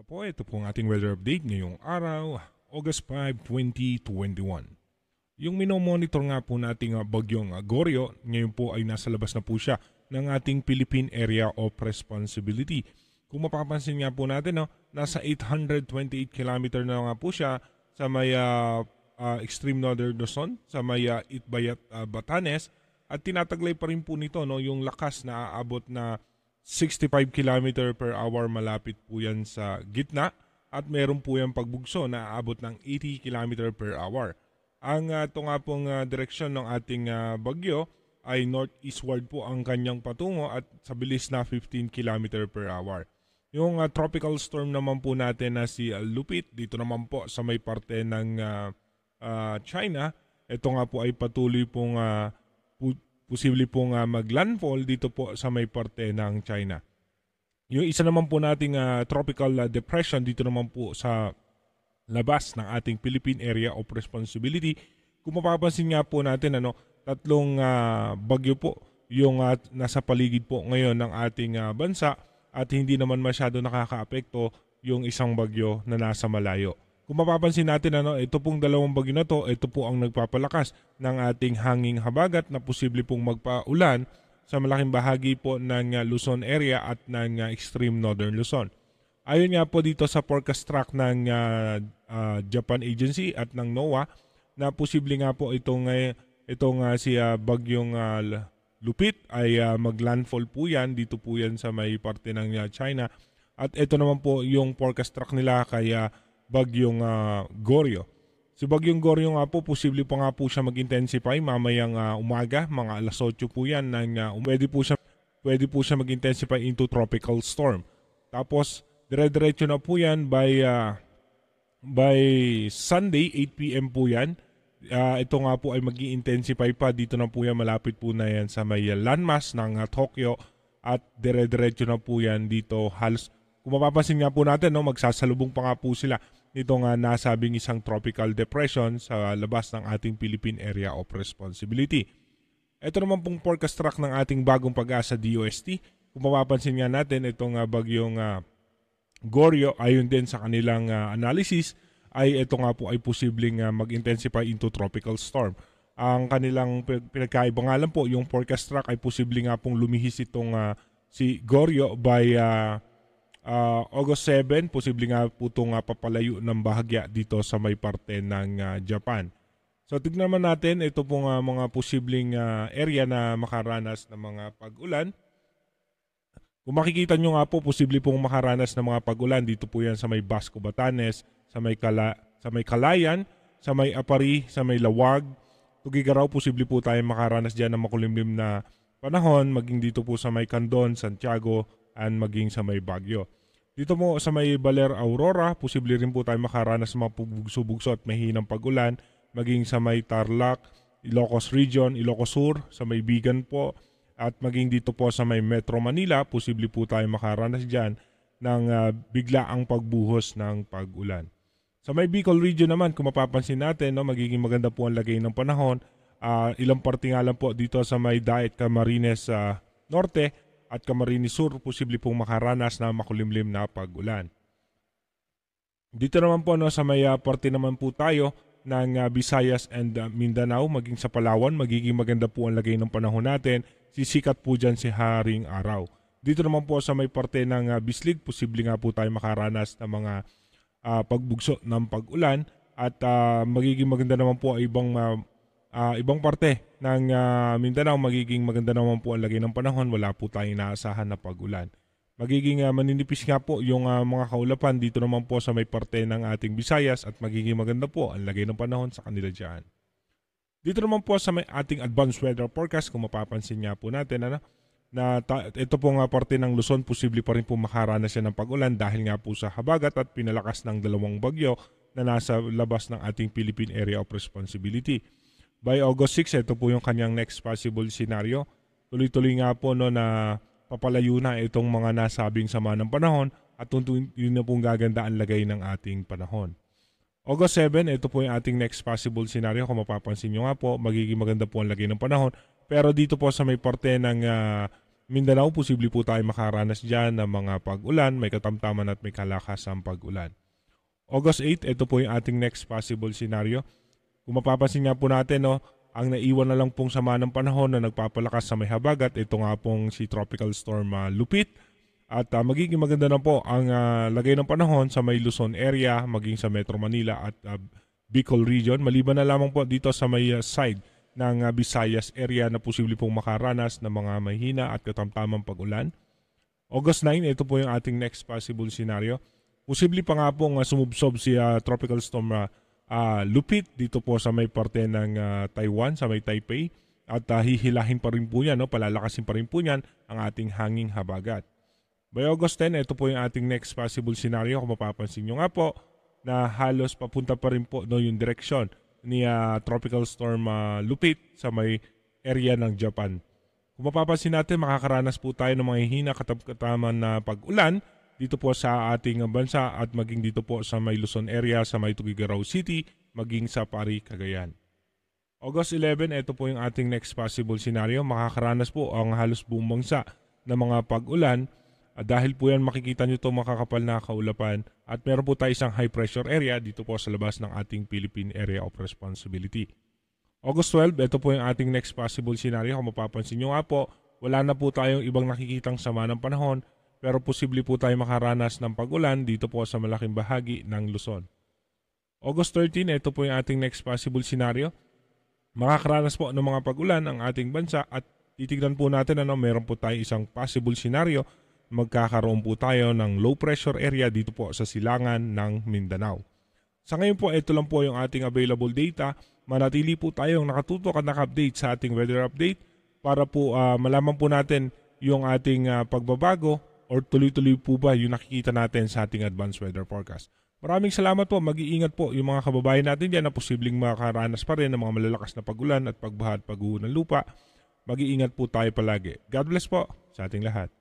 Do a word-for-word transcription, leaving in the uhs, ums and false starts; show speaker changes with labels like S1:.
S1: po, ito po ang ating weather update ngayong araw, August fifth, twenty twenty-one. Yung minomonitor nga po nating uh, bagyong uh, Gorio, ngayon po ay nasa labas na po siya ng ating Philippine Area of Responsibility. Kung mapapansin nga po natin, no, nasa eight hundred twenty-eight kilometer na nga po siya sa may uh, uh, extreme northern Luzon, sa may uh, Itbayat, uh, Batanes, at tinataglay pa rin po nito, no, yung lakas na aabot na sixty-five kilometer per hour, malapit po yan sa gitna, at meron po yung pagbugso na aabot ng eighty kilometer per hour. Ang uh, ito nga pong uh, direksyon ng ating uh, bagyo ay northeastward po ang kanyang patungo at sa bilis na fifteen kilometer per hour. Yung uh, tropical storm naman po natin na si uh, LUPIT, dito naman po sa may parte ng uh, uh, China, ito nga po ay patuloy pong uh, pu- posible pong uh, maglandfall dito po sa may parte ng China. Yung isa naman po nating uh, tropical uh, depression dito naman po sa labas ng ating Philippine Area of Responsibility. Kung mapapansin nga po natin, ano, tatlong uh, bagyo po yung uh, nasa paligid po ngayon ng ating uh, bansa at hindi naman masyado nakakaapekto yung isang bagyo na nasa malayo. Kung mapapansin natin, ano, ito pong dalawang bagyo na to, ito po ang nagpapalakas ng ating hanging habagat na posible pong magpaulan sa malaking bahagi po ng uh, Luzon area at ng uh, extreme northern Luzon. Ayon nga po dito sa forecast track ng uh, uh, Japan Agency at ng NOAA na posible nga po itong, uh, itong uh, si uh, bagyong uh, LUPIT ay uh, maglandfall po yan. Dito po yan sa may parte ng uh, China. At ito naman po yung forecast track nila kaya bagyong uh, Gorio. Si bagyong Gorio nga po, posible pa nga po siya mag-intensify mamayang uh, umaga, mga alas otso po yan. Nang, uh, pwede, po siya, pwede po siya mag-intensify into tropical storm. Tapos, dire-diretso na po yan by, uh, by Sunday, eight p.m. po yan. Uh, ito nga po ay mag-i-intensify pa. Dito na po yan, malapit po na yan sa may landmass ng uh, Tokyo. At dire-diretso na po yan dito. Halos, kung mapapansin nga po natin, no, magsasalubong pa nga po sila nitong uh, nasabing isang tropical depression sa labas ng ating Philippine Area of Responsibility. Ito naman pong forecast track ng ating bagong pag-asa D O S T. Kung mapapansin nga natin, itong uh, bagyong uh, Gorio, ayon din sa kanilang uh, analysis, ay ito nga po ay posibleng uh, mag-intensify into tropical storm. Ang kanilang pinagkaiba nga lang po, yung forecast track ay posibleng nga pong lumihis itong uh, si Gorio by uh, uh, August seventh, posibleng nga po itong uh, papalayo ng bahagya dito sa may parte ng uh, Japan. So tignan naman natin, ito pong uh, mga posibleng uh, area na makaranas ng mga pag-ulan. Kung makikita nyo nga po, posible pong makaranas ng mga pag-ulan. Dito po yan sa may Basco, Batanes, sa may, Kala, sa may Kalayan, sa may Apari, sa may Lawag. Tugigaraw, posible po tayo makaranas dyan ng makulimlim na panahon, maging dito po sa may Candon, Santiago, and maging sa may Baguio. Dito mo sa may Baler, Aurora, posible rin po tayo makaranas ng mga bugso-bugso at mahinang pag-ulan, maging sa may Tarlac, Ilocos Region, Ilocos Sur, sa may Bigan po, at maging dito po sa may Metro Manila, posible po tayo makaranas dyan ng uh, biglaang pagbuhos ng pag-ulan. Sa may Bicol Region naman, kung mapapansin natin, no, magiging maganda po ang lagay ng panahon. Uh, ilang parte nga lang po dito sa may Daet, Camarines uh, Norte at Camarines Sur, posible pong makaranas na makulimlim na pag-ulan. Dito naman po, no, sa may uh, parte naman po tayo ng uh, Visayas and uh, Mindanao, maging sa Palawan, magiging maganda po ang lagay ng panahon natin. Sisikat po dyan si Haring Araw. Dito naman po sa may parte ng uh, Bislig, posible nga po tayo makaranas ng mga uh, pagbugso ng pag-ulan at uh, magiging maganda naman po ibang uh, uh, ibang parte ng uh, Mindanao, magiging maganda naman po ang lagay ng panahon, wala po tayong inaasahan na pag-ulan. Magiging uh, maninipis nga po yung uh, mga kaulapan dito naman po sa may parte ng ating Visayas at magiging maganda po ang lagay ng panahon sa kanila dyan. Dito naman po sa may ating advanced weather forecast, kung mapapansin nga po natin, ano, na ta- ito po nga parte ng Luzon, posible pa rin po makaranas siya ng pag-ulan dahil nga po sa habagat at pinalakas ng dalawang bagyo na nasa labas ng ating Philippine Area of Responsibility. By August sixth, ito po yung kanyang next possible scenario. Tuloy-tuloy nga po, no, na papalayo na itong mga nasabing sama ng panahon at yun na pong gaganda ang lagay ng ating panahon. August seventh, ito po yung ating next possible scenario. Kung mapapansin nyo nga po, magiging maganda po ang lagay ng panahon. Pero dito po sa may parte ng uh, Mindanao, posible po tayo makaranas dyan ng mga pag-ulan, may katamtaman at may kalakasang pag-ulan. August eighth, ito po yung ating next possible scenario. Kung mapapansin nga po natin, no, ang naiwan na lang pong sama ng panahon na nagpapalakas sa may habagat, ito nga pong si Tropical Storm uh, Lupit. At uh, magiging maganda na po ang uh, lagay ng panahon sa may Luzon area, maging sa Metro Manila at uh, Bicol Region. Maliban na lamang po dito sa may uh, side ng uh, Visayas area na posible pong makaranas ng mga mahina at katamtamang pag-ulan. August ninth, ito po yung ating next possible scenario. Posible pa nga pong uh, sumubsob si uh, Tropical Storm uh, uh, Lupit dito po sa may parte ng uh, Taiwan, sa may Taipei. At uh, hihilahin pa rin po yan, no? Palalakasin pa rin po yan ang ating hanging habagat. By August tenth, ito po yung ating next possible scenario. Kung mapapansin nyo nga po na halos papunta pa rin po, no, yung direksyon ni uh, Tropical Storm uh, Lupit sa may area ng Japan. Kung mapapansin natin, makakaranas po tayo ng mga hihina katam-kataman na pag-ulan dito po sa ating bansa at maging dito po sa may Luzon area, sa may Tuguegarao City, maging sa Pari, Cagayan. August eleventh, ito po yung ating next possible scenario. Makakaranas po ang halos buong bansa ng mga pag-ulan. At dahil po yan makikita nyo ito makakapal na kaulapan at meron po tayo isang high pressure area dito po sa labas ng ating Philippine Area of Responsibility. August twelfth, ito po yung ating next possible scenario. Kung mapapansin nyo nga po, wala na po tayong ibang nakikitang sama ng panahon pero posible po tayo makaranas ng pag-ulan dito po sa malaking bahagi ng Luzon. August thirteenth, ito po yung ating next possible scenario. Makakaranas po ng mga pag-ulan ang ating bansa at titignan po natin ano, meron po tayo isang possible scenario. Magkakaroon po tayo ng low pressure area dito po sa silangan ng Mindanao. Sa ngayon po, ito lang po yung ating available data. Manatili po tayong nakatutok at naka-update sa ating weather update para po uh, malaman po natin yung ating uh, pagbabago or tuloy-tuloy po ba yung nakikita natin sa ating advanced weather forecast. Maraming salamat po. Mag-iingat po yung mga kababayan natin dyan na posibleng makaranas pa rin ng mga malalakas na pag-ulan at pagbaha at pag-uho ng lupa. Mag-iingat po tayo palagi. God bless po sa ating lahat.